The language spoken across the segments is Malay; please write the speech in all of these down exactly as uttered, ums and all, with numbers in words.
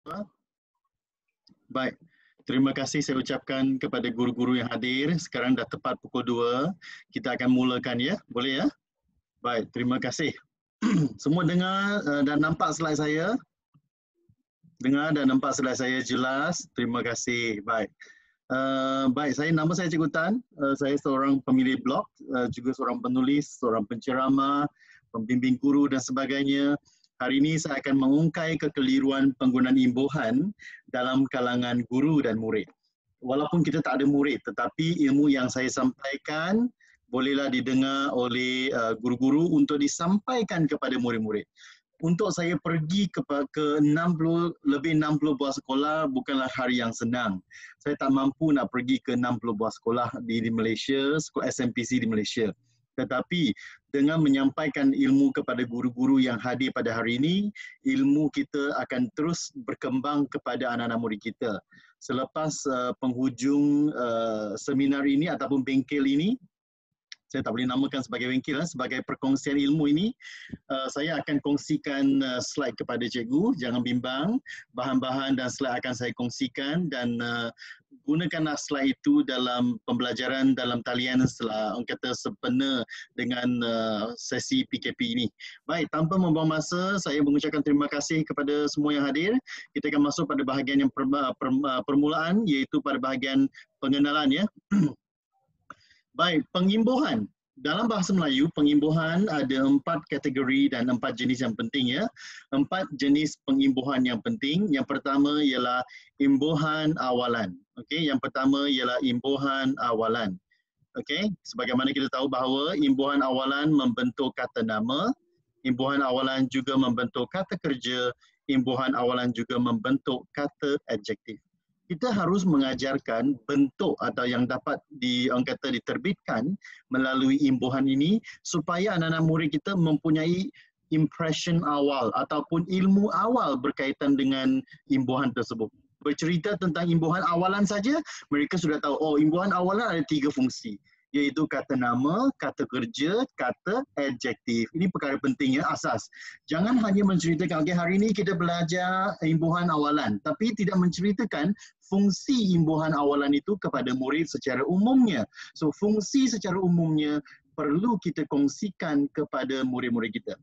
Baik, terima kasih saya ucapkan kepada guru-guru yang hadir. Sekarang dah tepat pukul dua. Kita akan mulakan ya. Boleh ya? Baik, terima kasih. Semua dengar uh, dan nampak slide saya? Dengar dan nampak slide saya jelas? Terima kasih. Baik. Uh, baik, saya nama saya Cikgu Tan. Uh, saya seorang pemilik blog, uh, juga seorang penulis, seorang penceramah, pembimbing guru dan sebagainya. Hari ini saya akan mengungkai kekeliruan penggunaan imbuhan dalam kalangan guru dan murid. Walaupun kita tak ada murid, tetapi ilmu yang saya sampaikan bolehlah didengar oleh uh, guru-guru untuk disampaikan kepada murid-murid. Untuk saya pergi ke, ke enam puluh, lebih enam puluh buah sekolah bukanlah hari yang senang. Saya tak mampu nak pergi ke enam puluh buah sekolah di, di Malaysia, sekolah S M P C di Malaysia. Tetapi dengan menyampaikan ilmu kepada guru-guru yang hadir pada hari ini, ilmu kita akan terus berkembang kepada anak-anak murid kita. Selepas uh, penghujung uh, seminar ini ataupun bengkel ini, saya tak boleh namakan sebagai bengkel, sebagai perkongsian ilmu ini, uh, saya akan kongsikan uh, slide kepada cikgu, jangan bimbang, bahan-bahan dan slide akan saya kongsikan dan uh, gunakanlah slide itu dalam pembelajaran dalam talian setelah orang kata sempena dengan uh, sesi P K P ini. Baik, tanpa membuang masa, saya mengucapkan terima kasih kepada semua yang hadir. Kita akan masuk pada bahagian yang per, per, permulaan, iaitu pada bahagian pengenalan ya. Baik, pengimbuhan. Dalam bahasa Melayu, pengimbuhan ada empat kategori dan empat jenis yang penting ya. Empat jenis pengimbuhan yang penting. Yang pertama ialah imbuhan awalan. Okey, yang pertama ialah imbuhan awalan. Okey, sebagaimana kita tahu bahawa imbuhan awalan membentuk kata nama, imbuhan awalan juga membentuk kata kerja, imbuhan awalan juga membentuk kata adjektif. Kita harus mengajarkan bentuk atau yang dapat di, orang kata, diterbitkan melalui imbuhan ini supaya anak-anak murid kita mempunyai impression awal ataupun ilmu awal berkaitan dengan imbuhan tersebut. Bercerita tentang imbuhan awalan saja, mereka sudah tahu, oh, imbuhan awalan ada tiga fungsi, iaitu kata nama, kata kerja, kata adjektif. Ini perkara pentingnya, asas. Jangan hanya menceritakan, okay, hari ini kita belajar imbuhan awalan, tapi tidak menceritakan fungsi imbuhan awalan itu kepada murid secara umumnya. So, fungsi secara umumnya perlu kita kongsikan kepada murid-murid kita.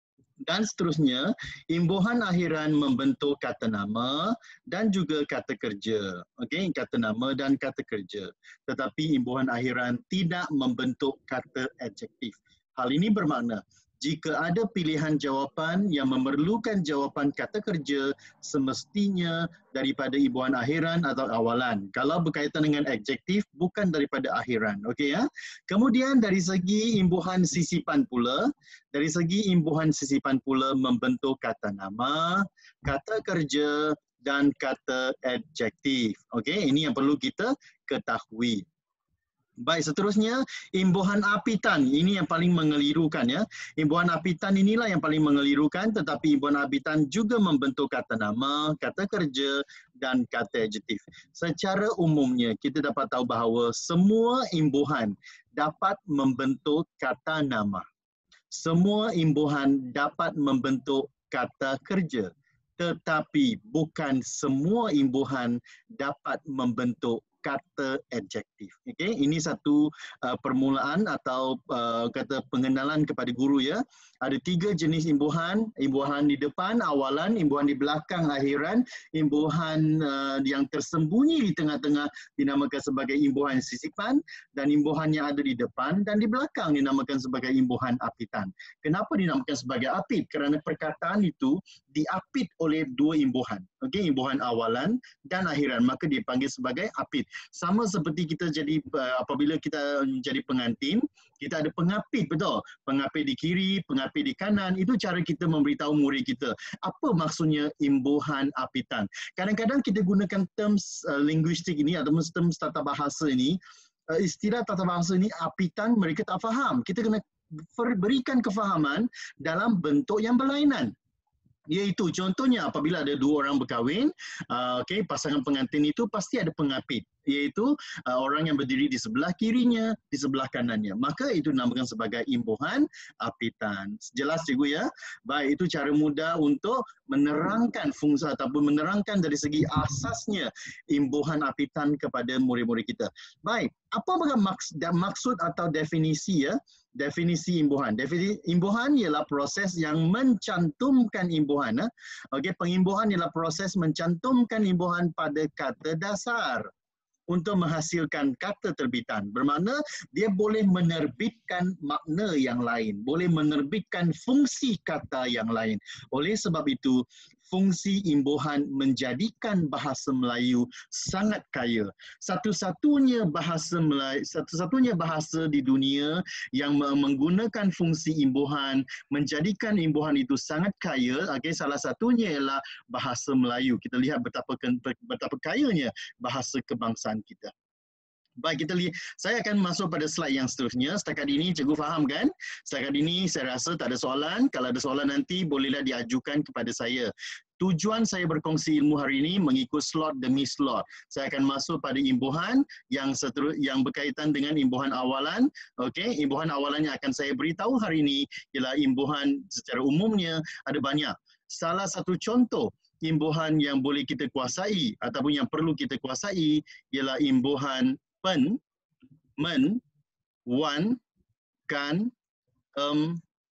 Dan seterusnya, imbuhan akhiran membentuk kata nama dan juga kata kerja. Okey, kata nama dan kata kerja. Tetapi imbuhan akhiran tidak membentuk kata adjektif. Hal ini bermakna jika ada pilihan jawapan yang memerlukan jawapan kata kerja, semestinya daripada imbuhan akhiran atau awalan. Kalau berkaitan dengan adjektif, bukan daripada akhiran. Okey ya. Kemudian dari segi imbuhan sisipan pula, dari segi imbuhan sisipan pula membentuk kata nama, kata kerja dan kata adjektif. Okey, ini yang perlu kita ketahui. Baik, seterusnya imbuhan apitan. Ini yang paling mengelirukan ya. Imbuhan apitan inilah yang paling mengelirukan, tetapi imbuhan apitan juga membentuk kata nama, kata kerja dan kata adjektif. Secara umumnya kita dapat tahu bahawa semua imbuhan dapat membentuk kata nama. Semua imbuhan dapat membentuk kata kerja, tetapi bukan semua imbuhan dapat membentuk kata adjektif. Okey, ini satu uh, permulaan atau uh, kata pengenalan kepada guru ya. Ada tiga jenis imbuhan, imbuhan di depan awalan, imbuhan di belakang akhiran, imbuhan uh, yang tersembunyi di tengah-tengah dinamakan sebagai imbuhan sisipan, dan imbuhan yang ada di depan dan di belakang dinamakan sebagai imbuhan apitan. Kenapa dinamakan sebagai apit? Kerana perkataan itu diapit oleh dua imbuhan. Okey, imbuhan awalan dan akhiran, maka dipanggil sebagai apit. Sama seperti kita jadi uh, apabila kita menjadi pengantin, kita ada pengapit, betul? Pengapit di kiri, pengapit di kanan. Itu cara kita memberitahu murid kita. Apa maksudnya imbuhan apitan? Kadang-kadang kita gunakan terms uh, linguistik ini atau terms tata bahasa ini, uh, istilah tata bahasa ini apitan mereka tak faham. Kita kena berikan kefahaman dalam bentuk yang berlainan. Iaitu contohnya apabila ada dua orang berkahwin, uh, okay, pasangan pengantin itu pasti ada pengapit. iaitu uh, orang yang berdiri di sebelah kirinya, di sebelah kanannya. Maka itu dinamakan sebagai imbuhan apitan. Jelas cikgu ya? Baik, itu cara mudah untuk menerangkan fungsi ataupun menerangkan dari segi asasnya imbuhan apitan kepada murid-murid kita. Baik, apa maksud, maksud atau definisi ya? Definisi imbuhan. Definisi imbuhan ialah proses yang mencantumkan imbuhan. Eh? Okey, pengimbuhan ialah proses mencantumkan imbuhan pada kata dasar untuk menghasilkan kata terbitan. Bermakna dia boleh menerbitkan makna yang lain, boleh menerbitkan fungsi kata yang lain. Oleh sebab itu, fungsi imbuhan menjadikan bahasa Melayu sangat kaya. Satu-satunya bahasa Melayu, satu-satunya bahasa di dunia yang menggunakan fungsi imbuhan menjadikan imbuhan itu sangat kaya. Okay, salah satunya ialah bahasa Melayu. Kita lihat betapa betapa kayanya bahasa kebangsaan kita. Baik, kita lihat. Saya akan masuk pada slide yang seterusnya. Setakat ini cikgu faham kan? Setakat ini saya rasa tak ada soalan. Kalau ada soalan nanti bolehlah diajukan kepada saya. Tujuan saya berkongsi ilmu hari ini mengikut slot demi slot. Saya akan masuk pada imbuhan yang seterus, yang berkaitan dengan imbuhan awalan. Okey, imbuhan awalan yang akan saya beritahu hari ini ialah imbuhan secara umumnya ada banyak. Salah satu contoh imbuhan yang boleh kita kuasai ataupun yang perlu kita kuasai ialah imbuhan pen, men, wan, kan, em,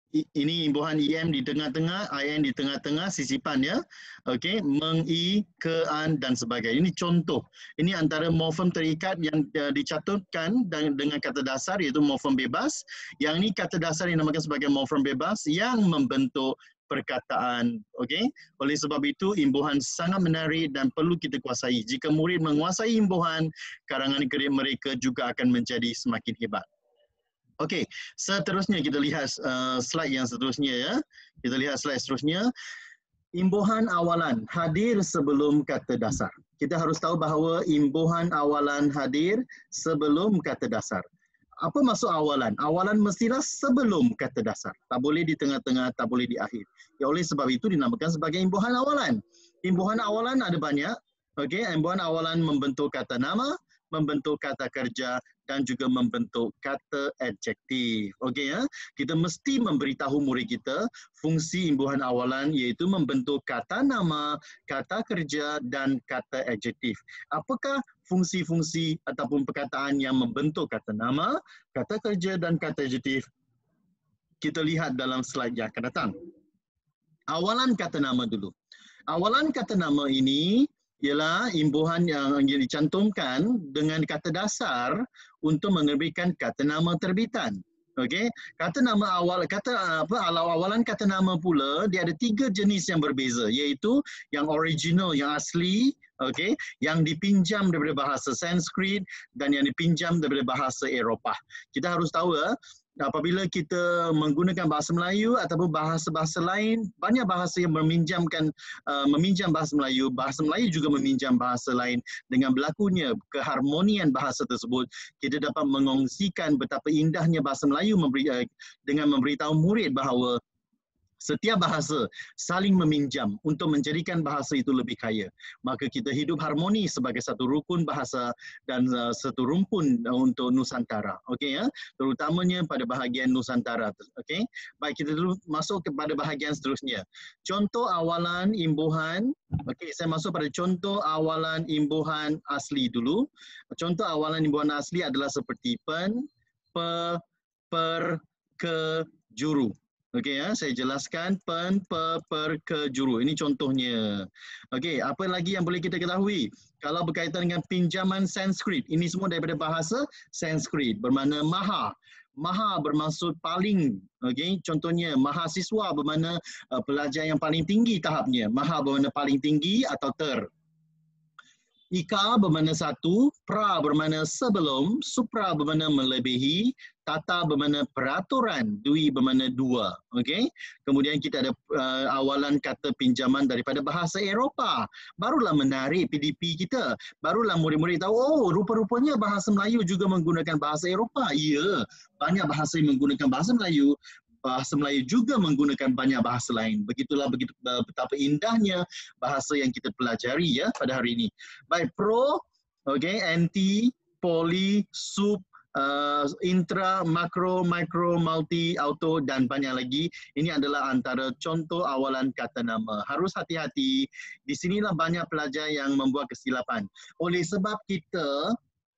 ini imbuhan I M di tengah-tengah, I N di tengah-tengah, sisipan ya. Okey, meng, i, ke, an dan sebagainya. Ini contoh. Ini antara morfem terikat yang uh, dicatutkan dengan kata dasar iaitu morfem bebas. Yang ini kata dasar yang dinamakan sebagai morfem bebas yang membentuk perkataan. Okey. Oleh sebab itu imbuhan sangat menarik dan perlu kita kuasai. Jika murid menguasai imbuhan, karangan kredit mereka juga akan menjadi semakin hebat. Okey, seterusnya kita lihat uh, slide yang seterusnya ya. Kita lihat slide seterusnya. Imbuhan awalan hadir sebelum kata dasar. Kita harus tahu bahawa imbuhan awalan hadir sebelum kata dasar. Apa maksud awalan? Awalan mestilah sebelum kata dasar. Tak boleh di tengah-tengah, tak boleh di akhir. Ya, oleh sebab itu dinamakan sebagai imbuhan awalan. Imbuhan awalan ada banyak. Okey, imbuhan awalan membentuk kata nama, membentuk kata kerja dan juga membentuk kata adjektif. Okey ya. Kita mesti memberitahu murid kita fungsi imbuhan awalan iaitu membentuk kata nama, kata kerja dan kata adjektif. Apakah fungsi-fungsi ataupun perkataan yang membentuk kata nama, kata kerja dan kata adjektif? Kita lihat dalam slide yang akan datang. Awalan kata nama dulu. Awalan kata nama ini ialah imbuhan yang dicantumkan dengan kata dasar untuk menerbitkan kata nama terbitan. Okey, kata nama awal kata apa awalan kata nama pula dia ada tiga jenis yang berbeza iaitu yang original yang asli, okey, yang dipinjam daripada bahasa Sanskrit dan yang dipinjam daripada bahasa Eropah. Kita harus tahu ya, apabila kita menggunakan bahasa Melayu ataupun bahasa-bahasa lain, banyak bahasa yang meminjamkan uh, meminjam bahasa Melayu, bahasa Melayu juga meminjam bahasa lain. Dengan berlakunya keharmonian bahasa tersebut, kita dapat mengongsikan betapa indahnya bahasa Melayu memberi, uh, dengan memberitahu murid bahawa setiap bahasa saling meminjam untuk menjadikan bahasa itu lebih kaya. Maka kita hidup harmoni sebagai satu rukun bahasa dan uh, satu rumpun uh, untuk Nusantara. Okey ya, terutamanya pada bahagian Nusantara. Okey. Baik, kita dulu masuk kepada bahagian seterusnya. Contoh awalan imbuhan. Okey, saya masuk pada contoh awalan imbuhan asli dulu. Contoh awalan imbuhan asli adalah seperti pen, pe, per, ke, juru. Okey ya, saya jelaskan pen, pe, per, ke, juru. Ini contohnya. Okey, apa lagi yang boleh kita ketahui? Kalau berkaitan dengan pinjaman Sanskrit, ini semua daripada bahasa Sanskrit, bermakna maha. Maha bermaksud paling. Okey, contohnya mahasiswa bermakna uh, pelajar yang paling tinggi tahapnya. Maha bermakna paling tinggi atau ter. Ika bermakna satu, pra bermakna sebelum, supra bermakna melebihi, tata bermakna peraturan, dui bermakna dua. Okey. Kemudian kita ada uh, awalan kata pinjaman daripada bahasa Eropah. Barulah menarik P D P kita. Barulah murid-murid tahu, oh rupa-rupanya bahasa Melayu juga menggunakan bahasa Eropah. Ya, banyak bahasa yang menggunakan bahasa Melayu. Bahasa Melayu juga menggunakan banyak bahasa lain. Begitulah begitu betapa indahnya bahasa yang kita pelajari ya pada hari ini. Baik, pro Okey, anti, poly, sub, uh, intra, makro, micro, multi, auto dan banyak lagi. Ini adalah antara contoh awalan kata nama. Harus hati-hati. Di sinilah banyak pelajar yang membuat kesilapan. Oleh sebab kita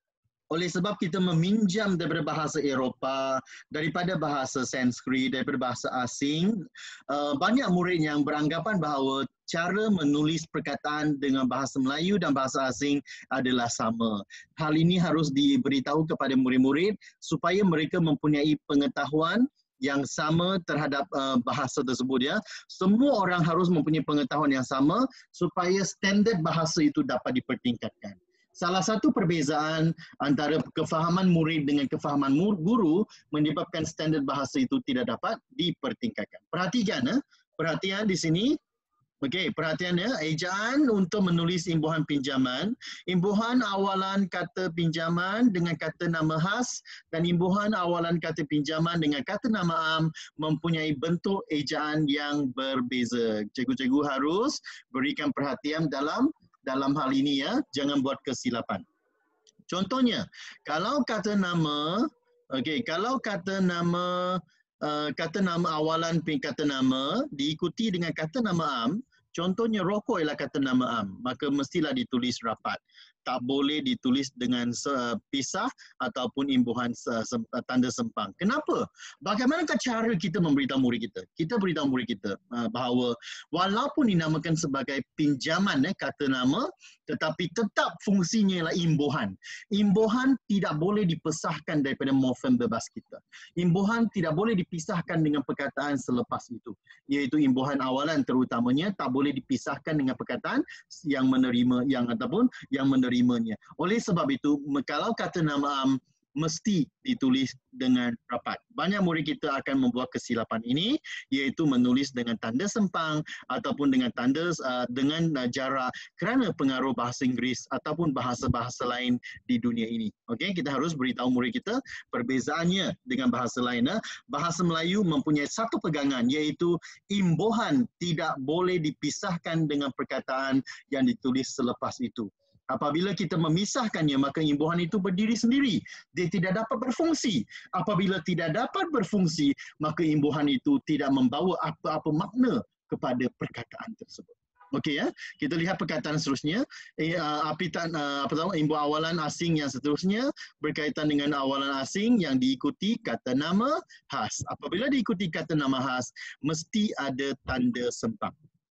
Oleh sebab kita meminjam daripada bahasa Eropah, daripada bahasa Sanskrit, daripada bahasa asing, uh, banyak murid yang beranggapan bahawa cara menulis perkataan dengan bahasa Melayu dan bahasa asing adalah sama. Hal ini harus diberitahu kepada murid-murid supaya mereka mempunyai pengetahuan yang sama terhadap uh, bahasa tersebut ya. Semua orang harus mempunyai pengetahuan yang sama supaya standard bahasa itu dapat dipertingkatkan. Salah satu perbezaan antara kefahaman murid dengan kefahaman guru menyebabkan standard bahasa itu tidak dapat dipertingkatkan. Perhatikan, eh? perhatian di sini. Okey, perhatian ya, ejaan untuk menulis imbuhan pinjaman, imbuhan awalan kata pinjaman dengan kata nama khas dan imbuhan awalan kata pinjaman dengan kata nama am mempunyai bentuk ejaan yang berbeza. Cikgu-cikgu harus berikan perhatian dalam dalam hal ini ya, jangan buat kesilapan. Contohnya, kalau kata nama, okey, kalau kata nama uh, kata nama awalan kata nama diikuti dengan kata nama am, contohnya rokok ialah kata nama am, maka mestilah ditulis rapat. Tak boleh ditulis dengan pisah ataupun imbuhan tanda sempang. Kenapa? Bagaimanakah cara kita memberitahu murid kita? Kita beritahu murid kita bahawa walaupun dinamakan sebagai pinjaman eh, kata nama, tetapi tetap fungsinya ialah imbuhan. Imbuhan tidak boleh dipisahkan daripada morfem bebas kita. Imbuhan tidak boleh dipisahkan dengan perkataan selepas itu. Iaitu imbuhan awalan terutamanya tak boleh dipisahkan dengan perkataan yang menerima yang ataupun yang menerima nya. Oleh sebab itu, kalau kata nama am mesti ditulis dengan rapat. Banyak murid kita akan membuat kesilapan ini, iaitu menulis dengan tanda sempang ataupun dengan tanda uh, dengan uh, jarak kerana pengaruh bahasa Inggeris ataupun bahasa-bahasa lain di dunia ini. Okey, kita harus beritahu murid kita perbezaannya dengan bahasa lain. Uh. Bahasa Melayu mempunyai satu pegangan, iaitu imbuhan tidak boleh dipisahkan dengan perkataan yang ditulis selepas itu. Apabila kita memisahkannya, maka imbuhan itu berdiri sendiri. Dia tidak dapat berfungsi. Apabila tidak dapat berfungsi, maka imbuhan itu tidak membawa apa-apa makna kepada perkataan tersebut. Okey ya, kita lihat perkataan seterusnya. Eh, uh, apitan, uh, apa tahu, imbuh awalan asing yang seterusnya berkaitan dengan awalan asing yang diikuti kata nama khas. Apabila diikuti kata nama khas, mesti ada tanda sempang.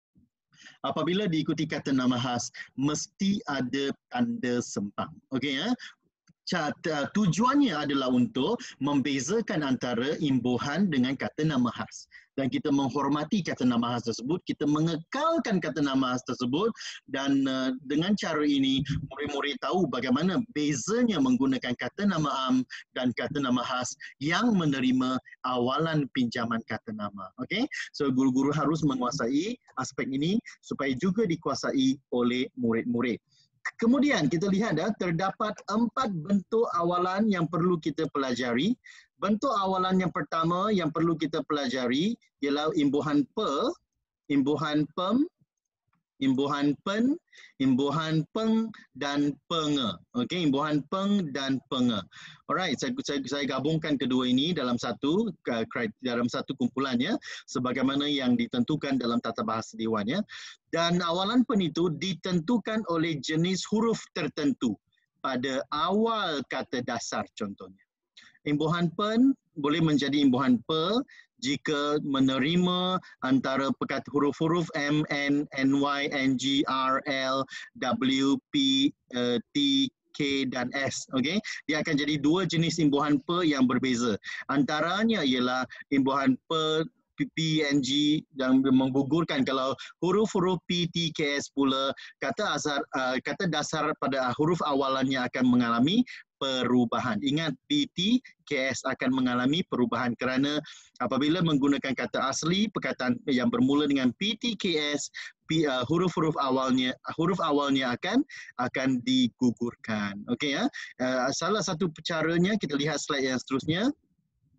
Apabila diikuti kata nama khas, mesti ada tanda sempang. Okey ya. Tujuannya adalah untuk membezakan antara imbuhan dengan kata nama khas. Dan kita menghormati kata nama khas tersebut, kita mengekalkan kata nama khas tersebut dan uh, dengan cara ini murid-murid tahu bagaimana bezanya menggunakan kata nama am dan kata nama khas yang menerima awalan pinjaman kata nama. Okey? So guru-guru harus menguasai aspek ini supaya juga dikuasai oleh murid-murid. Kemudian kita lihat dah terdapat empat bentuk awalan yang perlu kita pelajari. Bentuk awalan yang pertama yang perlu kita pelajari ialah imbuhan pe, imbuhan pem, imbuhan pen, imbuhan peng dan penge. Okey, imbuhan peng dan penge. Alright, saya, saya saya gabungkan kedua ini dalam satu dalam satu kumpulannya sebagaimana yang ditentukan dalam tata bahasa Dewan ya. Dan awalan pen itu ditentukan oleh jenis huruf tertentu pada awal kata dasar contohnya. Imbuhan pen boleh menjadi imbuhan pe jika menerima antara pekat huruf-huruf M, N, N Y, N G, R, L, W, P, uh, T, K dan S. Okay? Dia akan jadi dua jenis imbuhan pe yang berbeza. Antaranya ialah imbuhan pe, P, N, G yang menggugurkan. Kalau huruf-huruf P, T, K, S pula, kata asal, uh, kata dasar pada huruf awalannya akan mengalami perubahan. Ingat, P, T, K, S akan mengalami perubahan kerana apabila menggunakan kata asli, perkataan yang bermula dengan P, T, K, S, P, uh, huruf-huruf awalnya huruf awalnya akan akan digugurkan. Okey ya. Uh, salah satu caranya kita lihat slide yang seterusnya.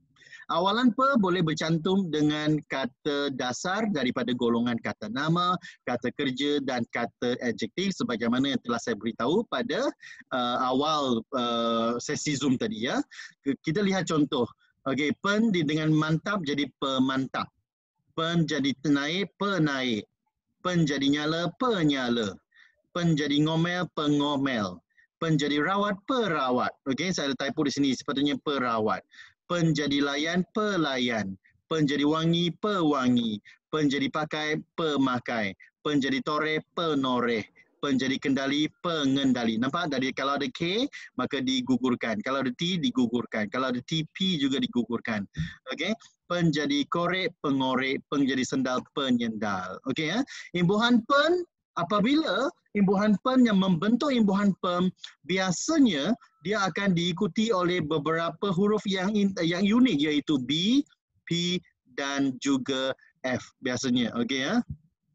Awalan pe boleh bercantum dengan kata dasar daripada golongan kata nama, kata kerja dan kata adjektif sebagaimana yang telah saya beritahu pada uh, awal uh, sesi Zoom tadi ya. Kita lihat contoh. Okey, pen di, dengan mantap jadi pemantap. Pen jadi naik, penaik. Pen jadi nyala, penyala. Pen jadi ngomel, pengomel. Pen jadi rawat, perawat. Okey, saya ada typo di sini, sepatutnya perawat. Pen jadi layan, pelayan. Pen jadi wangi, pewangi. Pen jadi pakai, pemakai. Pen jadi toreh, penoreh. Pen jadi kendali, pengendali. Nampak? Dari kalau ada K, maka digugurkan. Kalau ada T, digugurkan. Kalau ada T, P juga digugurkan. Okey? Pen jadi korek, pengorek. Pen jadi sendal, penyendal. Okey ya? Imbuhan pen, apabila imbuhan pen yang membentuk imbuhan pen, biasanya dia akan diikuti oleh beberapa huruf yang in, yang unik, iaitu B, P dan juga F biasanya. Okey ya?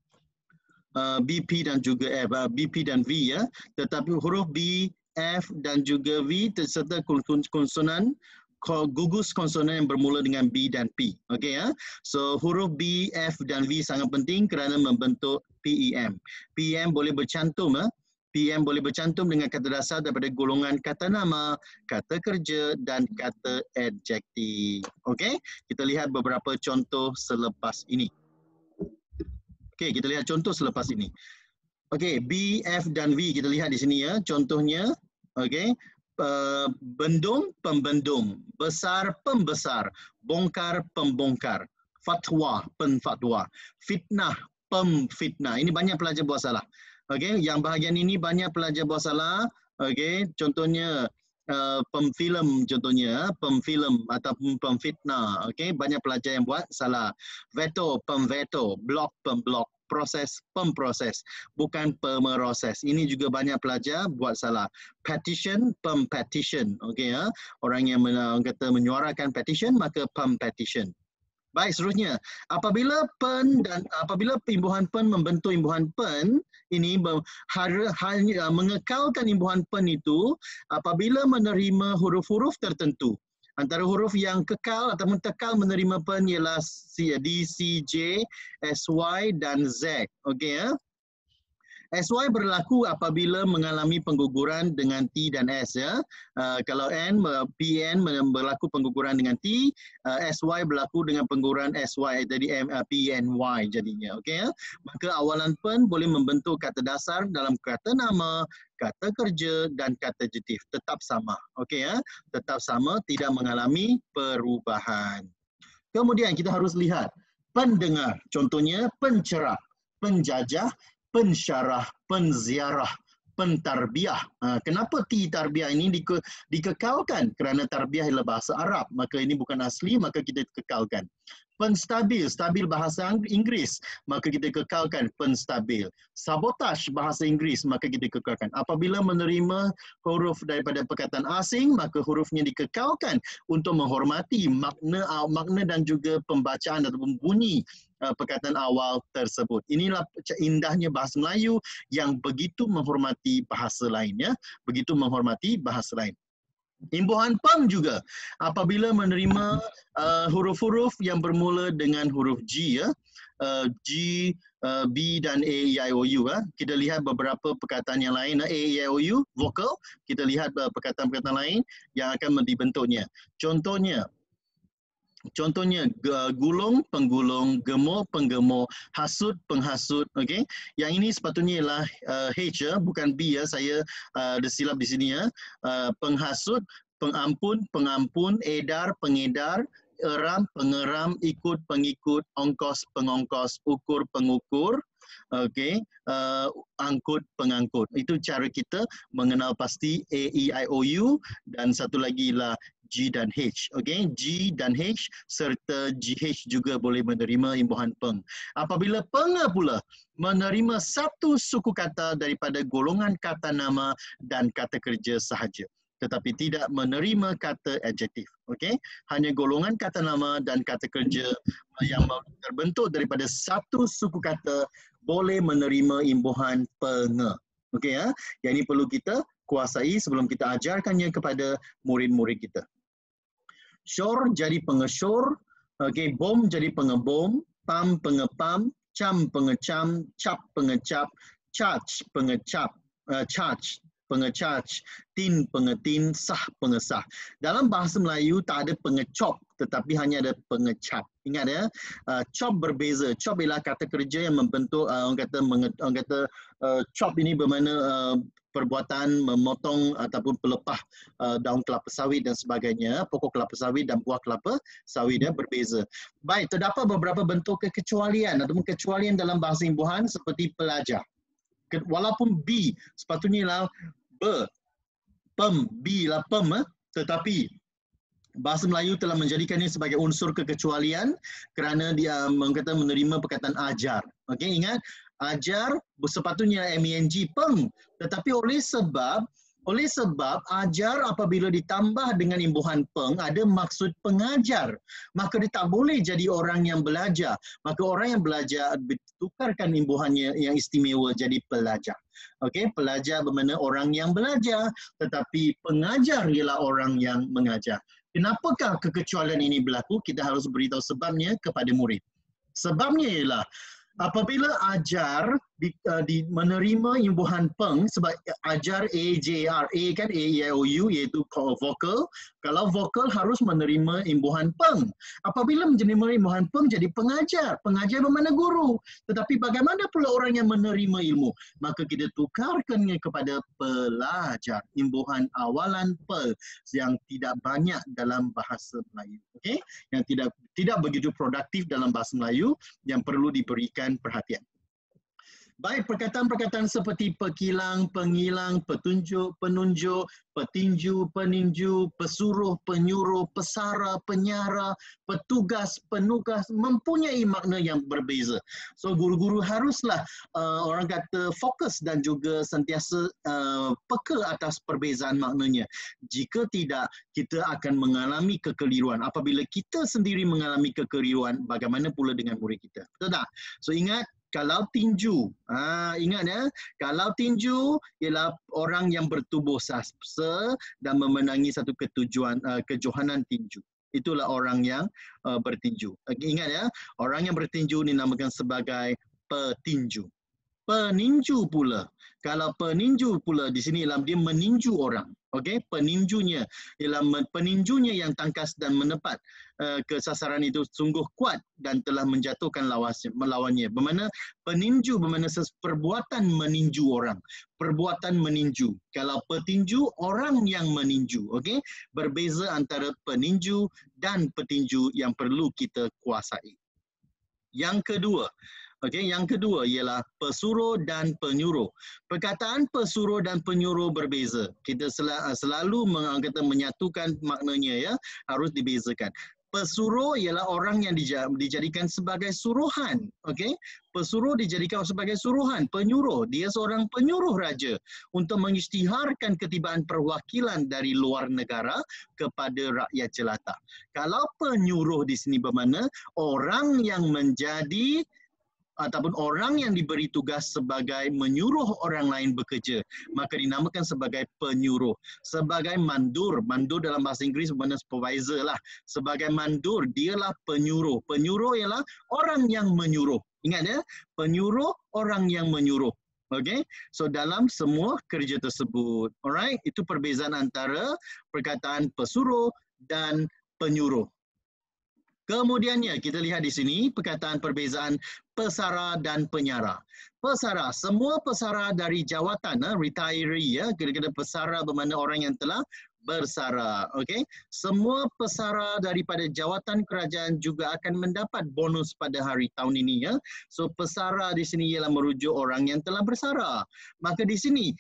Uh, B, P dan juga F, uh, B, P dan V ya. Tetapi huruf B, F dan juga V serta konsonan, gugus konsonan yang bermula dengan B dan P. Okey ya. So huruf B, F dan V sangat penting kerana membentuk P E M. P E M boleh bercantum ya. P E M boleh bercantum dengan kata dasar daripada golongan kata nama, kata kerja dan kata adjektif. Okey, kita lihat beberapa contoh selepas ini. Okey, kita lihat contoh selepas ini. Okey, B, F dan V kita lihat di sini ya. Contohnya, okey, uh, bendung, pembendung, besar, pembesar, bongkar, pembongkar, fatwa, penfatwa, fitnah, pemfitnah. Ini banyak pelajar buat salah. Okey, yang bahagian ini banyak pelajar buat salah. Okey, contohnya Uh, pemfilm contohnya, pemfilm ataupun pemfitnah. Okey, banyak pelajar yang buat salah. Veto, pemveto, blok, pemblok, proses, pemproses, bukan pemeroses. Ini juga banyak pelajar buat salah. Petition, pempetition. Okey ya. Orang yang men, kata menyuarakan petition maka pempetition. Baik, seterusnya. Apabila pen dan apabila imbuhan pen membentuk imbuhan pen, ini hanya mengekalkan imbuhan pen itu apabila menerima huruf-huruf tertentu. Antara huruf yang kekal ataupun tekal menerima pen ialah D, C, J, S, Y dan Z. Okey ya. S Y berlaku apabila mengalami pengguguran dengan T dan S ya. Uh, kalau N, P N berlaku pengguguran dengan T, uh, S Y berlaku dengan pengguguran S Y, jadi M, uh, P N Y jadinya. Okey ya. Maka awalan pen boleh membentuk kata dasar dalam kata nama, kata kerja dan kata adjektif. Tetap sama. Okey ya. Tetap sama, tidak mengalami perubahan. Kemudian kita harus lihat pendengar. Contohnya pencerah, penjajah, pensyarah, penziarah, pentarbiah. Ha, kenapa T tarbiah ini dike, dikekalkan? Kerana tarbiah adalah bahasa Arab. Maka ini bukan asli, maka kita kekalkan. Penstabil, stabil bahasa Inggeris, maka kita kekalkan penstabil. Sabotaj bahasa Inggeris, maka kita kekalkan. Apabila menerima huruf daripada perkataan asing, maka hurufnya dikekalkan untuk menghormati makna makna dan juga pembacaan ataupun bunyi uh, perkataan awal tersebut. Inilah indahnya bahasa Melayu yang begitu menghormati bahasa lain ya, begitu menghormati bahasa lain. Imbuhan pang juga apabila menerima uh, huruf-huruf yang bermula dengan huruf G ya, uh, G, uh, B dan A, E, I, O, U. Ya. Kita lihat beberapa perkataan yang lain, A, E, I, O, U, vokal. Kita lihat uh, perkataan-perkataan lain yang akan dibentuknya. Contohnya, Contohnya gulung, penggulung, gemuk, penggemuk, hasut, penghasut. Okey. Yang ini sepatutnya ialah uh, H ya, bukan B ya. Saya uh, ada silap di sini ya. Uh, penghasut, pengampun, pengampun, edar, pengedar, eram, pengeram, ikut, pengikut, ongkos, pengongkos, ukur, pengukur. Okey, uh, angkut, pengangkut. Itu cara kita mengenal pasti A, E, I, O, U dan satu lagi lah G dan H. Okey, G dan H serta G H juga boleh menerima imbuhan peng. Apabila peng pula menerima satu suku kata daripada golongan kata nama dan kata kerja sahaja, tetapi tidak menerima kata adjektif. Okey, hanya golongan kata nama dan kata kerja yang terbentuk daripada satu suku kata boleh menerima imbuhan peng. Okey ya, yang ini perlu kita kuasai sebelum kita ajarkannya kepada murid-murid kita. Syur jadi pengesyur, okey, bom jadi pengebom, pam pengepam, cam pengecam, cap pengecap, charge pengecap, uh, charge pengecharge, tin pengetin, sah pengesah. Dalam bahasa Melayu tak ada pengecop tetapi hanya ada pengecap. Ingat ya, uh, chop berbeza. Chop ialah kata kerja yang membentuk uh, orang kata menge, orang kata uh, chop ini bermakna uh, perbuatan memotong ataupun pelepah uh, daun kelapa sawit dan sebagainya, pokok kelapa sawit dan buah kelapa sawit ya berbeza. Baik, terdapat beberapa bentuk kekecualian ataupun kecualian dalam bahasa imbuhan seperti pelajar. Walaupun B sepatutnya ialah ber, pem, B lah pem, eh? Tetapi bahasa Melayu telah menjadikannya sebagai unsur kekecualian kerana dia mengatakan menerima perkataan ajar. Okey, ingat, ajar sepatutnya M E N G peng, tetapi oleh sebab oleh sebab ajar apabila ditambah dengan imbuhan peng ada maksud pengajar, maka dia tak boleh jadi orang yang belajar. Maka orang yang belajar ditukarkan imbuhannya yang istimewa jadi pelajar. Okey, pelajar bermakna orang yang belajar, tetapi pengajar ialah orang yang mengajar. Kenapakah kekecualian ini berlaku? Kita harus beritahu sebabnya kepada murid. Sebabnya ialah apabila ajar di, uh, di menerima imbuhan peng, sebab ajar A, J, R, A kan A, E, I, O, U iaitu vokal. Kalau vokal harus menerima imbuhan peng. Apabila menerima imbuhan peng jadi pengajar. Pengajar bermakna guru. Tetapi bagaimana pula orang yang menerima ilmu? Maka kita tukarkannya kepada pelajar. Imbuhan awalan pe yang tidak banyak dalam bahasa Melayu. Okey? Yang tidak tidak begitu produktif dalam bahasa Melayu yang perlu diberikan perhatian. Baik, perkataan-perkataan seperti pekilang, pengilang, petunjuk, penunjuk, petinju, peninju, pesuruh, penyuruh, pesara, penyara, petugas, penugas mempunyai makna yang berbeza. So guru-guru haruslah uh, orang kata fokus dan juga sentiasa uh, peka atas perbezaan maknanya. Jika tidak, kita akan mengalami kekeliruan. Apabila kita sendiri mengalami kekeliruan, bagaimana pula dengan murid kita? Betul tak? So ingat, kalau tinju, ha, ingat ya, kalau tinju ialah orang yang bertubuh sahsa dan memenangi satu ketujuan, uh, kejohanan tinju. Itulah orang yang uh, bertinju. Ingat ya, orang yang bertinju dinamakan sebagai petinju. Peninju pula, kalau peninju pula di sini ialah dia meninju orang. Okey, peninjunya ialah peninjunya yang tangkas dan menepat uh, ke sasaran itu sungguh kuat dan telah menjatuhkan lawasnya, melawannya. Bermakna peninju bermakna perbuatan meninju orang. Perbuatan meninju. Kalau petinju, orang yang meninju. Okey, berbeza antara peninju dan petinju yang perlu kita kuasai. Yang kedua, Okey, yang kedua ialah pesuruh dan penyuruh. Perkataan pesuruh dan penyuruh berbeza. Kita sel selalu mengata menyatukan maknanya ya, harus dibezakan. Pesuruh ialah orang yang dijadikan sebagai suruhan. Okey, pesuruh dijadikan sebagai suruhan. Penyuruh, dia seorang penyuruh raja untuk mengisytiharkan ketibaan perwakilan dari luar negara kepada rakyat jelata. Kalau penyuruh di sini bermakna orang yang menjadi ataupun orang yang diberi tugas sebagai menyuruh orang lain bekerja, maka dinamakan sebagai penyuruh. Sebagai mandur, mandur dalam bahasa Inggeris bermakna supervisor lah. Sebagai mandur, dialah penyuruh. Penyuruh ialah orang yang menyuruh. Ingat ya, penyuruh orang yang menyuruh. Okey, so dalam semua kerja tersebut, alright, itu perbezaan antara perkataan pesuruh dan penyuruh. Kemudiannya kita lihat di sini perkataan perbezaan pesara dan penyara. Pesara, semua pesara dari jawatan, eh, retiree ya, kira-kira pesara bermakna orang yang telah bersara. Okey, semua pesara daripada jawatan kerajaan juga akan mendapat bonus pada hari tahun ini ya. So pesara di sini ialah merujuk orang yang telah bersara. Maka di sini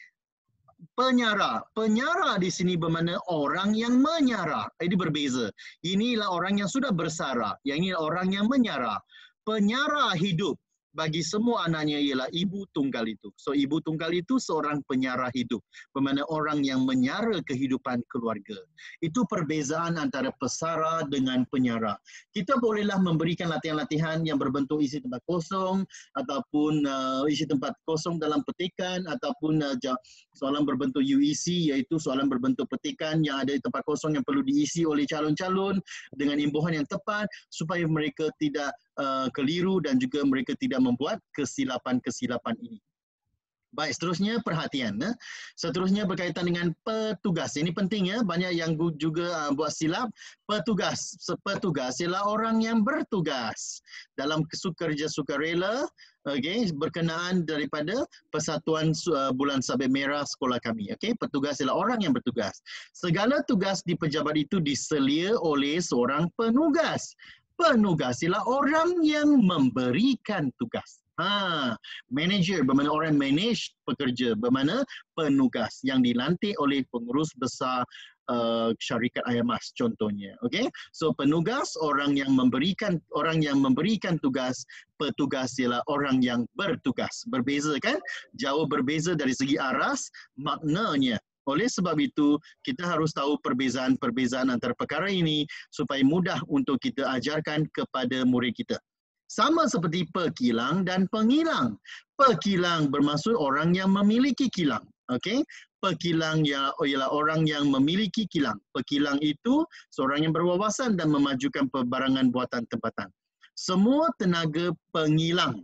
penyara. Penyara di sini bermakna orang yang menyara. Ini berbeza. Inilah orang yang sudah bersara. Yang ini orang yang menyara. Penyara hidup. bagi semua anaknya ialah ibu tunggal itu. So ibu tunggal itu seorang penyara hidup, bermakna orang yang menyara kehidupan keluarga. Itu perbezaan antara pesara dengan penyara. Kita bolehlah memberikan latihan-latihan yang berbentuk isi tempat kosong ataupun uh, isi tempat kosong dalam petikan ataupun uh, soalan berbentuk U E C, iaitu soalan berbentuk petikan yang ada di tempat kosong yang perlu diisi oleh calon-calon dengan imbuhan yang tepat supaya mereka tidak uh, keliru dan juga mereka tidak membuat kesilapan-kesilapan ini. Baik, seterusnya perhatian. Eh. Seterusnya berkaitan dengan petugas. Ini penting ya, banyak yang juga uh, buat silap. Petugas. Petugas ialah orang yang bertugas dalam kerja sukarela, okay, berkenaan daripada Persatuan uh, Bulan Sabit Merah sekolah kami. Okay. Petugas ialah orang yang bertugas. Segala tugas di pejabat itu diselia oleh seorang penugas. Penugas ialah orang yang memberikan tugas. Ha, manager bermakna orang manage pekerja, bermakna penugas yang dilantik oleh pengurus besar uh, syarikat I M A S contohnya. Okey. So penugas orang yang memberikan orang yang memberikan tugas, petugas ialah orang yang bertugas. Berbeza kan? Jauh berbeza dari segi aras maknanya. Oleh sebab itu, kita harus tahu perbezaan-perbezaan antara perkara ini supaya mudah untuk kita ajarkan kepada murid kita. Sama seperti pekilang dan pengilang. Pekilang bermaksud orang yang memiliki kilang. Okey? Pekilang ialah orang yang memiliki kilang. Pekilang itu seorang yang berwawasan dan memajukan perbarangan buatan tempatan. Semua tenaga pengilang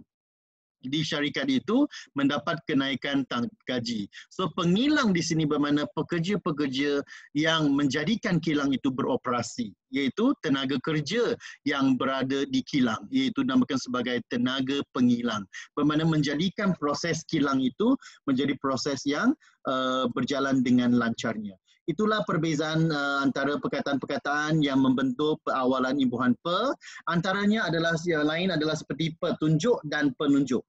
di syarikat itu mendapat kenaikan gaji. So pengilang di sini bermakna pekerja-pekerja yang menjadikan kilang itu beroperasi, iaitu tenaga kerja yang berada di kilang, iaitu dinamakan sebagai tenaga pengilang. Bermakna menjadikan proses kilang itu menjadi proses yang uh, berjalan dengan lancarnya. Itulah perbezaan uh, antara perkataan-perkataan yang membentuk perawalan imbuhan pe. Antaranya adalah yang lain adalah seperti petunjuk dan penunjuk.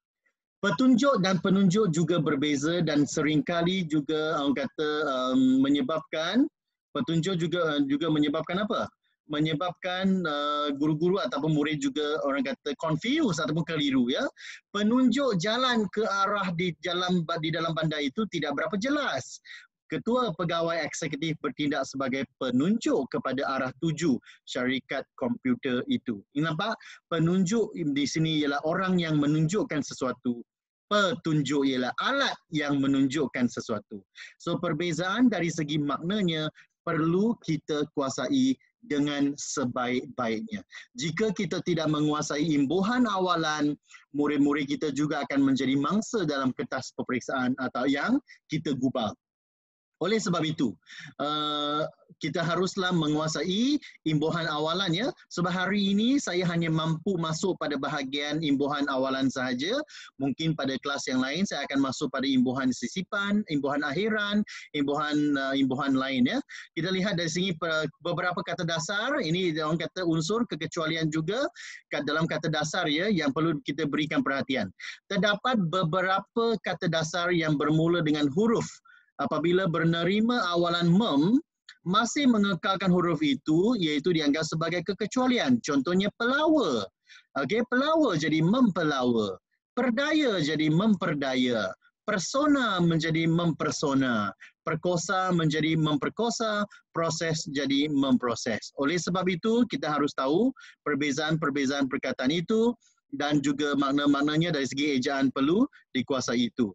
Petunjuk dan penunjuk juga berbeza dan seringkali juga orang kata um, menyebabkan petunjuk juga juga menyebabkan apa? Menyebabkan uh, guru-guru ataupun murid juga orang kata confuse ataupun keliru ya. Penunjuk jalan ke arah di dalam di dalam bandar itu tidak berapa jelas. Ketua Pegawai Eksekutif bertindak sebagai penunjuk kepada arah tuju syarikat komputer itu. Ini nampak? Penunjuk di sini ialah orang yang menunjukkan sesuatu. Petunjuk ialah alat yang menunjukkan sesuatu. So perbezaan dari segi maknanya perlu kita kuasai dengan sebaik-baiknya. Jika kita tidak menguasai imbuhan awalan, murid-murid kita juga akan menjadi mangsa dalam kertas peperiksaan atau yang kita gubal. Oleh sebab itu, uh, kita haruslah menguasai imbuhan awalan ya. Sebab hari ini saya hanya mampu masuk pada bahagian imbuhan awalan sahaja. Mungkin pada kelas yang lain saya akan masuk pada imbuhan sisipan, imbuhan akhiran, imbuhan uh, imbuhan lain ya. Kita lihat dari sini beberapa kata dasar. Ini orang kata unsur kekecualian juga dalam kata dasar ya yang perlu kita berikan perhatian. Terdapat beberapa kata dasar yang bermula dengan huruf. Apabila menerima awalan mem, masih mengekalkan huruf itu, iaitu dianggap sebagai kekecualian. Contohnya pelawa. Okey, pelawa jadi mempelawa. Perdaya jadi memperdaya. Persona menjadi mempersona. Perkosa menjadi memperkosa. Proses jadi memproses. Oleh sebab itu, kita harus tahu perbezaan-perbezaan perkataan itu dan juga makna-maknanya dari segi ejaan perlu dikuasai itu.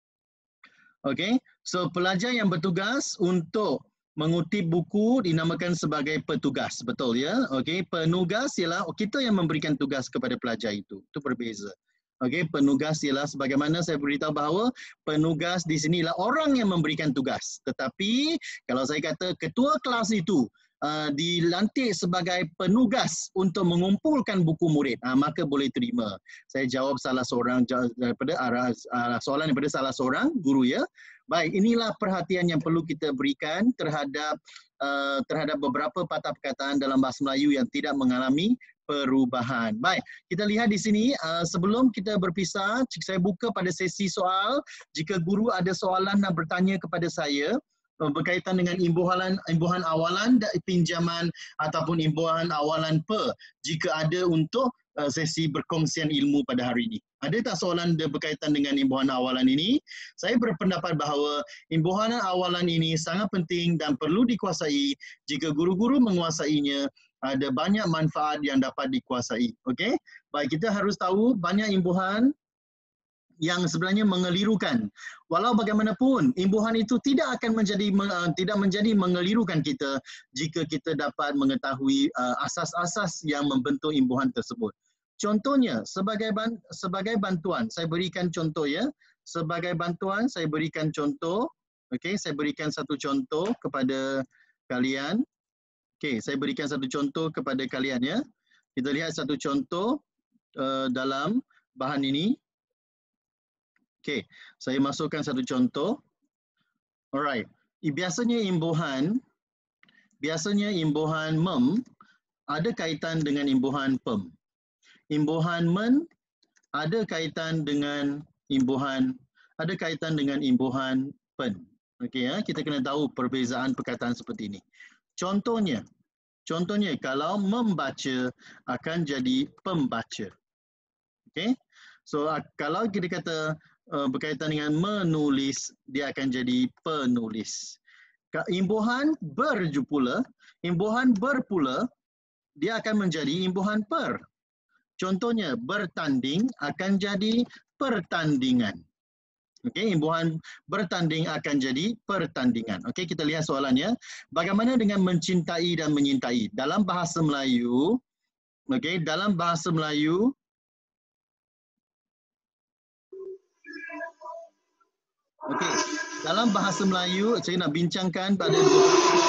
Okey, so pelajar yang bertugas untuk mengutip buku dinamakan sebagai petugas, betul ya? Okey, penugas ialah kita yang memberikan tugas kepada pelajar itu. Itu berbeza. Okey, penugas ialah sebagaimana saya beritahu bahawa penugas di sini ialah orang yang memberikan tugas. Tetapi kalau saya kata ketua kelas itu Uh, dilantik sebagai penugas untuk mengumpulkan buku murid, uh, maka boleh terima. Saya jawab salah seorang daripada arah, arah soalan daripada salah seorang guru ya. Baik, inilah perhatian yang perlu kita berikan terhadap uh, terhadap beberapa patah perkataan dalam bahasa Melayu yang tidak mengalami perubahan. Baik, kita lihat di sini uh, sebelum kita berpisah, saya buka pada sesi soal. Jika guru ada soalan nak bertanya kepada saya berkaitan dengan imbuhan imbuhan awalan pinjaman ataupun imbuhan awalan pe, jika ada untuk uh, sesi berkongsian ilmu pada hari ini. Ada tak soalan berkaitan dengan imbuhan awalan ini? Saya berpendapat bahawa imbuhan awalan ini sangat penting dan perlu dikuasai. Jika guru-guru menguasainya, ada banyak manfaat yang dapat dikuasai. Okey? Baik, kita harus tahu banyak imbuhan yang sebenarnya mengelirukan. Walau bagaimanapun, imbuhan itu tidak akan menjadi uh, tidak menjadi mengelirukan kita jika kita dapat mengetahui uh, asas-asas yang membentuk imbuhan tersebut. Contohnya, sebagai ban, sebagai bantuan, saya berikan contoh ya. Sebagai bantuan, saya berikan contoh. Okey, saya berikan satu contoh kepada kalian. Okey, saya berikan satu contoh kepada kalian ya. Kita lihat satu contoh uh, dalam bahan ini. Okey, saya masukkan satu contoh. Alright. Biasanya imbuhan biasanya imbuhan mem ada kaitan dengan imbuhan pem. Imbuhan men ada kaitan dengan imbuhan ada kaitan dengan imbuhan pen. Okey ya, kita kena tahu perbezaan perkataan seperti ini. Contohnya, contohnya kalau membaca akan jadi pembaca. Okey? So kalau kita kata Uh, berkaitan dengan menulis, dia akan jadi penulis. Imbuhan ber pula, imbuhan ber pula, dia akan menjadi imbuhan per. Contohnya, bertanding akan jadi pertandingan. Okey, imbuhan bertanding akan jadi pertandingan. Okey, kita lihat soalannya. Bagaimana dengan mencintai dan menyintai? Dalam bahasa Melayu, okey, dalam bahasa Melayu, Okey, dalam bahasa Melayu saya nak bincangkan pada dua.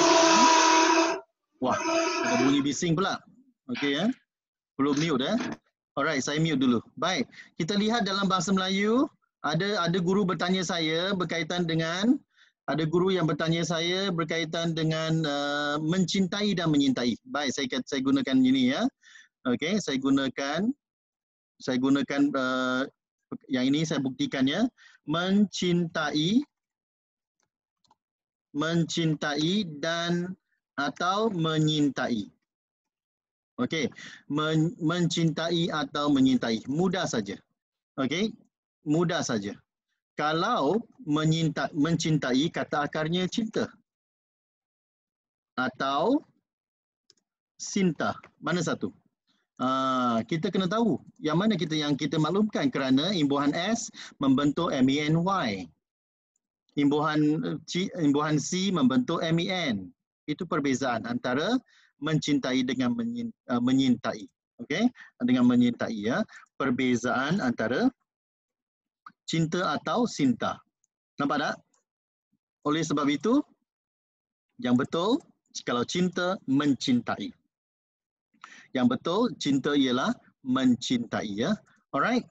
Wah, ada bunyi bising pula. Okey ya. Belum mute eh. Alright, saya mute dulu. Baik, kita lihat dalam bahasa Melayu ada ada guru bertanya saya berkaitan dengan ada guru yang bertanya saya berkaitan dengan uh, mencintai dan menyintai. Baik, saya saya gunakan ini ya. Okey, saya gunakan saya gunakan uh, yang ini saya buktikan ya. Mencintai, mencintai dan atau menyintai. Okey, Men, mencintai atau menyintai. Mudah saja. Okey, mudah saja. Kalau menyinta, mencintai, kata akarnya cinta. Atau cinta. Mana satu? Uh, kita kena tahu yang mana kita yang kita maklumkan kerana imbuhan S membentuk M E N Y. Imbuhan C, imbuhan C membentuk M E N. Itu perbezaan antara mencintai dengan menyintai. Okey? Dengan menyintai ya. Perbezaan antara cinta atau cinta. Nampak tak? Oleh sebab itu yang betul kalau cinta mencintai. Yang betul, cinta ialah mencintai ya. Alright.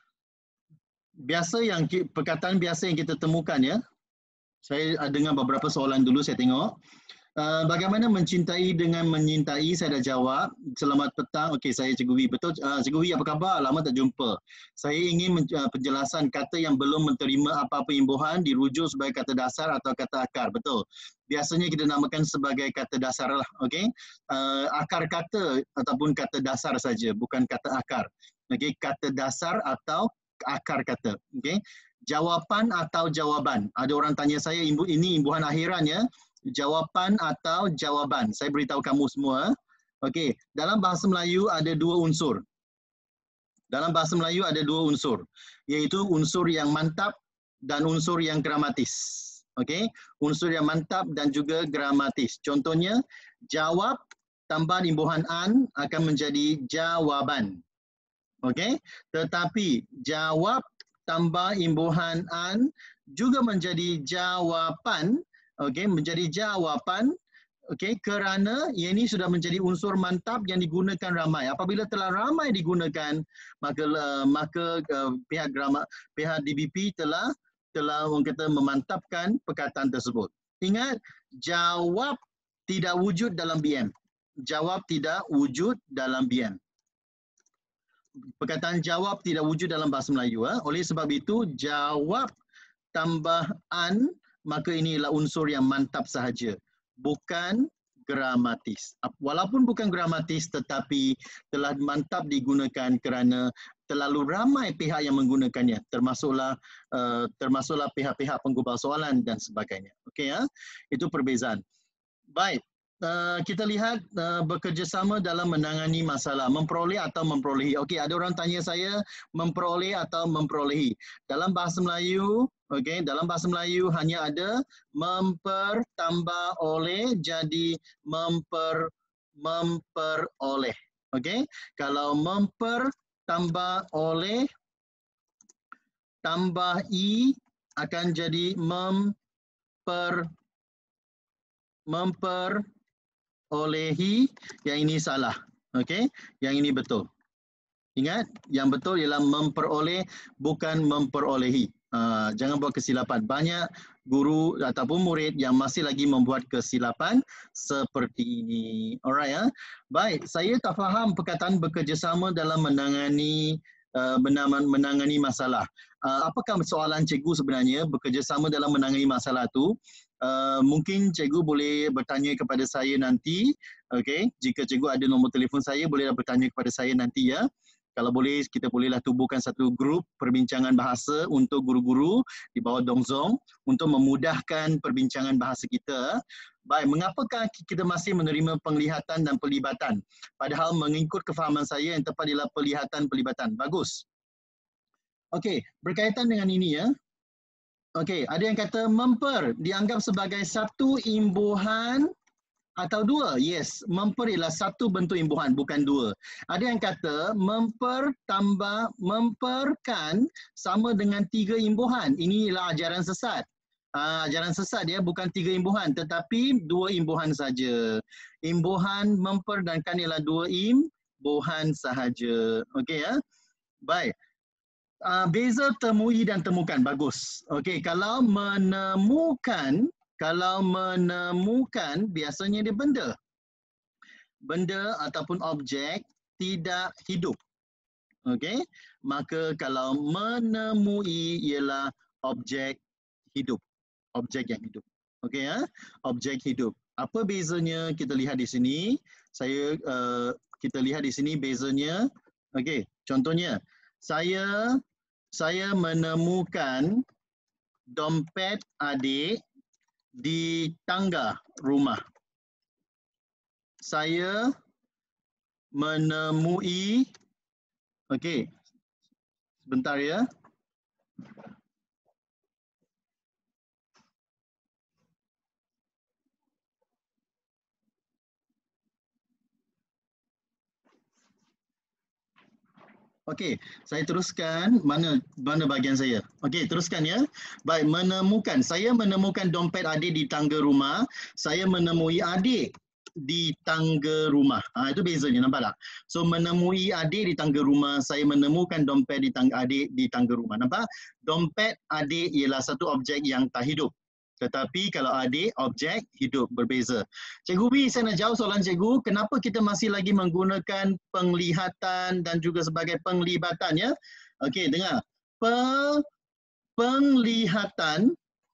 Biasa yang perkataan biasa yang kita temukan ya. Saya dengar beberapa soalan dulu saya tengok. Uh, bagaimana mencintai dengan menyintai? Saya dah jawab. Selamat petang. Okey, saya Cikgu Wi. Betul, uh, Cikgu Wi apa khabar? Lama tak jumpa. Saya ingin uh, penjelasan kata yang belum menerima apa-apa imbuhan dirujuk sebagai kata dasar atau kata akar. Betul. Biasanya kita namakan sebagai kata dasar lah. Okey. Uh, akar kata ataupun kata dasar saja, bukan kata akar. Okey, kata dasar atau akar kata. Okey. Jawapan atau jawaban. Ada orang tanya saya, imbu ini imbuhan akhiran ya. Jawapan atau jawaban. Saya beritahu kamu semua. Okey, dalam bahasa Melayu ada dua unsur. Dalam bahasa Melayu ada dua unsur, iaitu unsur yang mantap dan unsur yang gramatis. Okey, unsur yang mantap dan juga gramatis. Contohnya, jawab tambah imbuhan an akan menjadi jawaban. Okey, tetapi jawab tambah imbuhan an juga menjadi jawapan. Okey, menjadi jawapan, okey, kerana ini sudah menjadi unsur mantap yang digunakan ramai. Apabila telah ramai digunakan, maka uh, maka uh, pihak grama, pihak D B P telah telah orang kata memantapkan perkataan tersebut. Ingat, jawab tidak wujud dalam B M. Jawab tidak wujud dalam B M. Perkataan jawab tidak wujud dalam bahasa Melayu. Eh? Oleh sebab itu, jawab tambah an, maka inilah unsur yang mantap sahaja, bukan gramatis. Walaupun bukan gramatis tetapi telah mantap digunakan kerana terlalu ramai pihak yang menggunakannya, termasuklah uh, termasuklah pihak-pihak penggubal soalan dan sebagainya. Okey ya. Itu perbezaan. Baik. Uh, kita lihat uh, bekerjasama dalam menangani masalah, memperoleh atau memperolehi. Okey, ada orang tanya saya memperoleh atau memperolehi. Dalam bahasa Melayu, okey, dalam bahasa Melayu hanya ada memper tambah oleh jadi memper memperoleh. Okey, kalau memper tambah oleh tambah i akan jadi memper memper olehi, yang ini salah. Okey, yang ini betul. Ingat, yang betul ialah memperoleh bukan memperolehi. Uh, jangan buat kesilapan. Banyak guru ataupun murid yang masih lagi membuat kesilapan seperti ini. Alright ya. Baik, saya tak faham perkataan bekerjasama dalam menangani uh, menangani masalah. Uh, apakah soalan cikgu sebenarnya bekerjasama dalam menangani masalah tu? Uh, mungkin cikgu boleh bertanya kepada saya nanti. Okey, jika cikgu ada nombor telefon saya, bolehlah bertanya kepada saya nanti ya. Kalau boleh, kita bolehlah tubuhkan satu grup perbincangan bahasa untuk guru-guru di bawah Dongzong untuk memudahkan perbincangan bahasa kita. Baik, mengapakah kita masih menerima penglihatan dan pelibatan? Padahal mengikut kefahaman saya yang tepat ialah pelihatan pelibatan. Bagus. Okey, berkaitan dengan ini ya. Okey, ada yang kata memper dianggap sebagai satu imbuhan atau dua. Yes, memper ialah satu bentuk imbuhan, bukan dua. Ada yang kata memper tambah memperkan sama dengan tiga imbuhan. Ini ialah ajaran sesat. Uh, ajaran sesat dia bukan tiga imbuhan tetapi dua imbuhan saja. Imbuhan memper dan kan ialah dua imbuhan sahaja. Okey ya. Baik. Uh, beza temui dan temukan. Bagus. Okey, kalau menemukan, kalau menemukan biasanya dia benda. Benda ataupun objek tidak hidup. Okey, maka kalau menemui ialah objek hidup. Objek yang hidup. Okey ya, objek hidup. Apa bezanya kita lihat di sini? Saya uh, kita lihat di sini bezanya. Okey, contohnya saya saya menemukan dompet adik di tangga rumah. Saya menemui, okey, sebentar ya. Okey, saya teruskan mana mana bahagian saya. Okey, teruskan ya. Baik, menemukan. Saya menemukan dompet adik di tangga rumah. Saya menemui adik di tangga rumah. Ha, itu bezanya, nampak tak? So, menemui adik di tangga rumah, saya menemukan dompet di tangga adik di tangga rumah. Nampak? Dompet adik ialah satu objek yang tak hidup. Tetapi kalau adik, objek hidup, berbeza. Cikgu Wi, saya nak jawab soalan cikgu, kenapa kita masih lagi menggunakan penglihatan dan juga sebagai penglibatan ya? Okey, dengar. Pe penglihatan,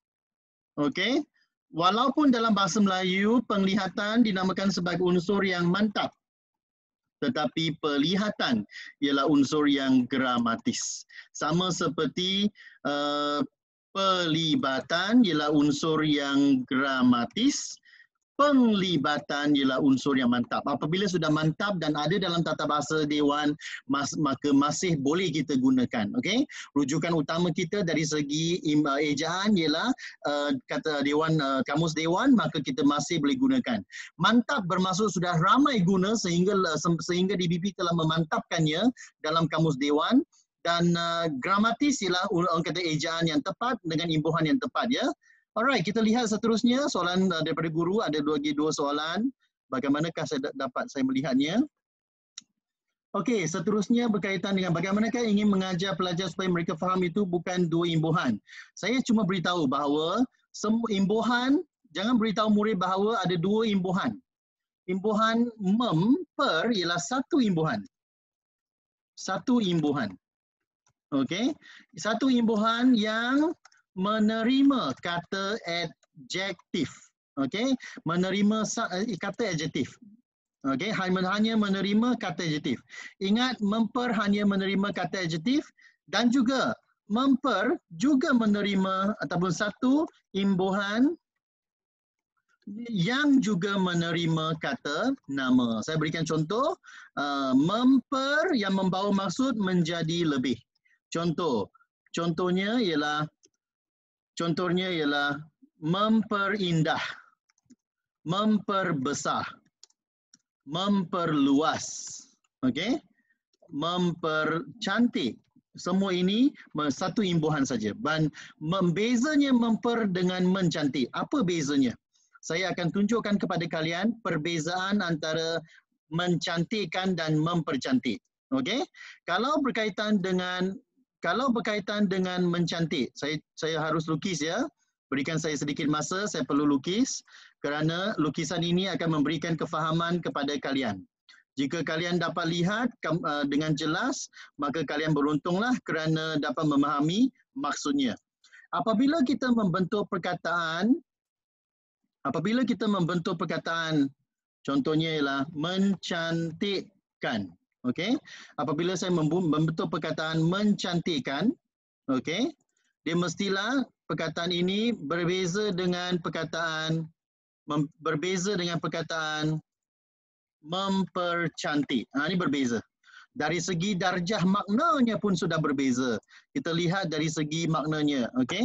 okey, walaupun dalam bahasa Melayu, penglihatan dinamakan sebagai unsur yang mantap. Tetapi pelihatan ialah unsur yang gramatis. Sama seperti uh, pelibatan ialah unsur yang gramatis, penglibatan ialah unsur yang mantap. Apabila sudah mantap dan ada dalam tata bahasa Dewan, mas, maka masih boleh kita gunakan. Okay? Rujukan utama kita dari segi uh, ejaan ialah uh, kata Dewan, uh, Kamus Dewan, maka kita masih boleh gunakan. Mantap bermaksud sudah ramai guna sehingga uh, sehingga D B P telah memantapkannya dalam Kamus Dewan. Dan uh, gramatis ialah orang kata ejaan yang tepat dengan imbuhan yang tepat ya. Alright, kita lihat seterusnya soalan uh, daripada guru, ada dua lagi dua soalan. Bagaimanakah saya dapat saya melihatnya? Okey, seterusnya berkaitan dengan bagaimanakah ingin mengajar pelajar supaya mereka faham itu bukan dua imbuhan. Saya cuma beritahu bahawa semua imbuhan, jangan beritahu murid bahawa ada dua imbuhan. Imbuhan memper ialah satu imbuhan. Satu imbuhan. Okey, satu imbuhan yang menerima kata adjektif. Okey, menerima kata adjektif. Okey, hanya menerima kata adjektif. Ingat, memper hanya menerima kata adjektif dan juga memper juga menerima ataupun satu imbuhan yang juga menerima kata nama. Saya berikan contoh, uh, memper yang membawa maksud menjadi lebih. Contoh, contohnya ialah contohnya ialah memperindah, memperbesar, memperluas, okey, mempercantik. Semua ini satu imbuhan saja. Dan membezanya memper dengan mencantik. Apa bezanya? Saya akan tunjukkan kepada kalian perbezaan antara mencantikkan dan mempercantik. Okey? Kalau berkaitan dengan kalau berkaitan dengan mencantik, saya saya harus lukis ya. Berikan saya sedikit masa, saya perlu lukis kerana lukisan ini akan memberikan kefahaman kepada kalian. Jika kalian dapat lihat dengan jelas, maka kalian beruntunglah kerana dapat memahami maksudnya. Apabila kita membentuk perkataan, apabila kita membentuk perkataan, contohnya ialah mencantikkan. Okey? Apabila saya membentuk perkataan mencantikkan, okey, dia mestilah perkataan ini berbeza dengan perkataan berbeza dengan perkataan mempercantik. Ha, ini berbeza. Dari segi darjah maknanya pun sudah berbeza. Kita lihat dari segi maknanya. Okey?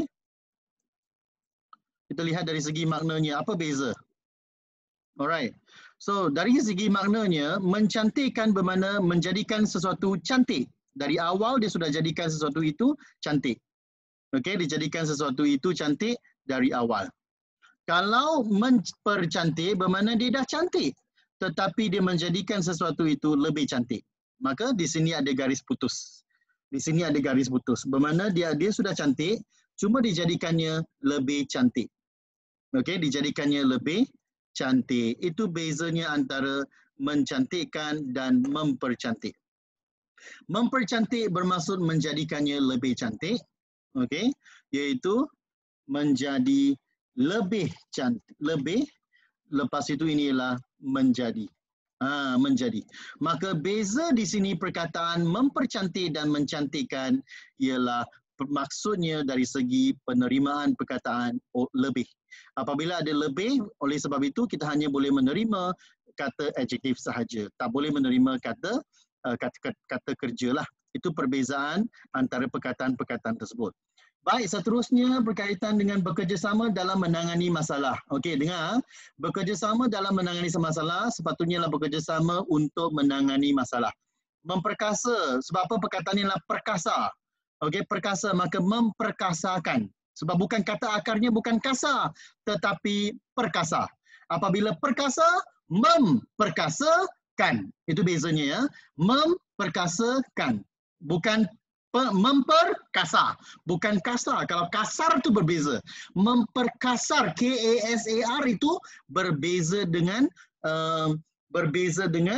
Kita lihat dari segi maknanya. Apa beza? Alright. So, dari segi maknanya, mencantikkan bermakna menjadikan sesuatu cantik. Dari awal dia sudah jadikan sesuatu itu cantik. Okey, dijadikan sesuatu itu cantik dari awal. Kalau mempercantik bermakna dia dah cantik, tetapi dia menjadikan sesuatu itu lebih cantik. Maka di sini ada garis putus. Di sini ada garis putus. Bermakna dia dia sudah cantik, cuma dijadikannya lebih cantik. Okey, dijadikannya lebih cantik. Itu bezanya antara mencantikkan dan mempercantik. Mempercantik bermaksud menjadikannya lebih cantik. Okey, iaitu menjadi lebih cantik, lebih, lepas itu inilah menjadi. Ha, menjadi. Maka beza di sini perkataan mempercantik dan mencantikkan ialah maksudnya dari segi penerimaan perkataan lebih. Apabila ada lebih, oleh sebab itu kita hanya boleh menerima kata adjektif sahaja. Tak boleh menerima kata kata, kata, kata kerja lah. Itu perbezaan antara perkataan-perkataan tersebut. Baik, seterusnya berkaitan dengan bekerjasama dalam menangani masalah. Okey, dengar. Bekerjasama dalam menangani masalah sepatutnya lah bekerjasama untuk menangani masalah. Memperkasa, sebab apa perkataan ini adalah perkasa. Okey, perkasa, maka memperkasakan. Sebab bukan kata akarnya bukan kasa, tetapi perkasa. Apabila perkasa, memperkasakan. Itu bezanya ya. Memperkasakan. Bukan memperkasar, bukan kasar. Kalau kasar itu berbeza. Memperkasar, K A S A R itu berbeza dengan uh, berbeza dengan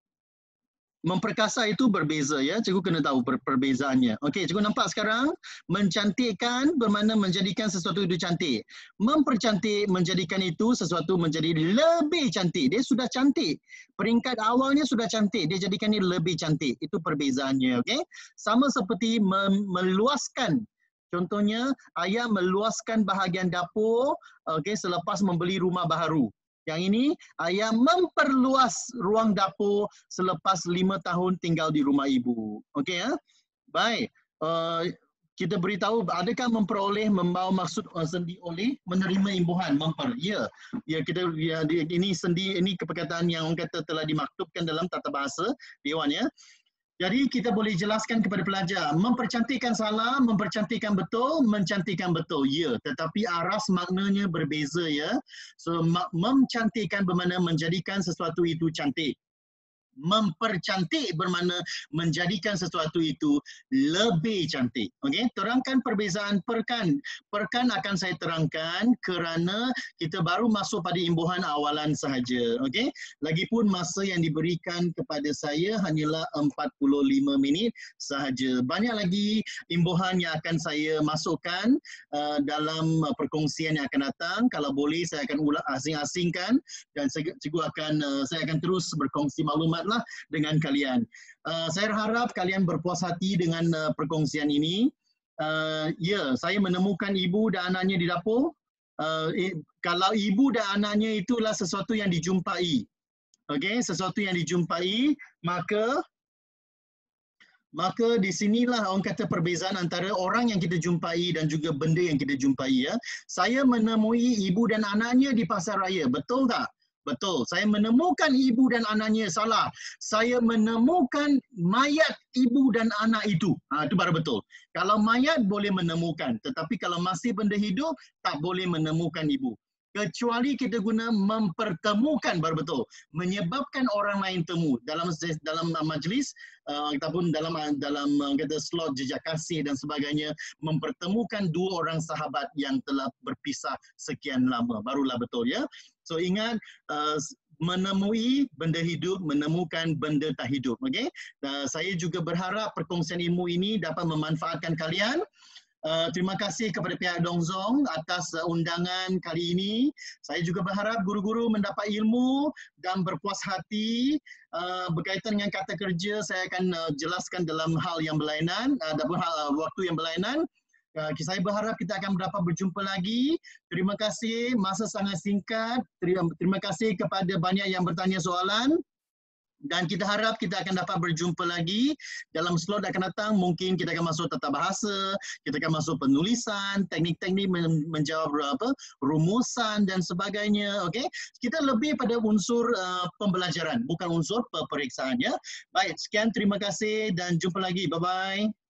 memperkasa itu berbeza ya. Cikgu kena tahu per perbezaannya. Okey, cikgu nampak sekarang mencantikkan bermakna menjadikan sesuatu itu cantik. Mempercantik menjadikan itu sesuatu menjadi lebih cantik. Dia sudah cantik. Peringkat awalnya sudah cantik, dia jadikannya lebih cantik. Itu perbezaannya, okey? Sama seperti meluaskan. Contohnya, ayah meluaskan bahagian dapur okey selepas membeli rumah baru. Yang ini, ayah memperluas ruang dapur selepas lima tahun tinggal di rumah ibu. Okey ya? Baik. Uh, kita beritahu, adakah memperoleh membawa maksud uh, sendi oleh menerima imbuhan memper? Ya. Ya, kita ya, ini sendi, ini perkataan yang orang kata telah dimaktubkan dalam tata bahasa Dewan ya. Jadi kita boleh jelaskan kepada pelajar, mempercantikkan salah, mempercantikkan betul, mencantikkan betul. Ya, tetapi aras maknanya berbeza ya. So, mencantikkan bermakna menjadikan sesuatu itu cantik. Mempercantik bermakna menjadikan sesuatu itu lebih cantik. Okey, terangkan perbezaan perkan. Perkan akan saya terangkan kerana kita baru masuk pada imbuhan awalan sahaja. Okey, lagipun masa yang diberikan kepada saya hanyalah empat puluh lima minit sahaja. Banyak lagi imbuhan yang akan saya masukkan uh, dalam uh, perkongsian yang akan datang. Kalau boleh saya akan ulang asing-asingkan dan cikgu akan uh, saya akan terus berkongsi maklumat lah dengan kalian. Uh, saya harap kalian berpuas hati dengan uh, perkongsian ini. Uh, ya, saya menemukan ibu dan anaknya di dapur. Uh, eh, kalau ibu dan anaknya itulah sesuatu yang dijumpai, okey, sesuatu yang dijumpai, maka maka di sinilah orang kata perbezaan antara orang yang kita jumpai dan juga benda yang kita jumpai. Ya, saya menemui ibu dan anaknya di pasar raya, betul tak? Betul. Saya menemukan ibu dan anaknya, salah. Saya menemukan mayat ibu dan anak itu. Ha, itu baru betul. Kalau mayat boleh menemukan, tetapi kalau masih benda hidup tak boleh menemukan ibu. Kecuali kita guna mempertemukan, baru betul. Menyebabkan orang lain temu dalam dalam majlis uh, ataupun dalam dalam uh, kata slot jejak kasih dan sebagainya, mempertemukan dua orang sahabat yang telah berpisah sekian lama, barulah betul, ya. So ingat, uh, menemui benda hidup, menemukan benda tak hidup. Okey, uh, saya juga berharap perkongsian ilmu ini dapat memanfaatkan kalian. Uh, terima kasih kepada pihak Dongzong atas uh, undangan kali ini. Saya juga berharap guru-guru mendapat ilmu dan berpuas hati. Uh, berkaitan dengan kata kerja, saya akan uh, jelaskan dalam hal yang berlainan, uh, dalam hal uh, waktu yang berlainan. Uh, saya berharap kita akan dapat berjumpa lagi. Terima kasih, masa sangat singkat. Terima, terima kasih kepada banyak yang bertanya soalan. Dan kita harap kita akan dapat berjumpa lagi dalam slot akan datang. Mungkin kita akan masuk tata bahasa, kita akan masuk penulisan, teknik-teknik menjawab apa, rumusan dan sebagainya. Okey, kita lebih pada unsur uh, pembelajaran, bukan unsur peperiksaan, ya. Baik, sekian, terima kasih dan jumpa lagi. Bye-bye.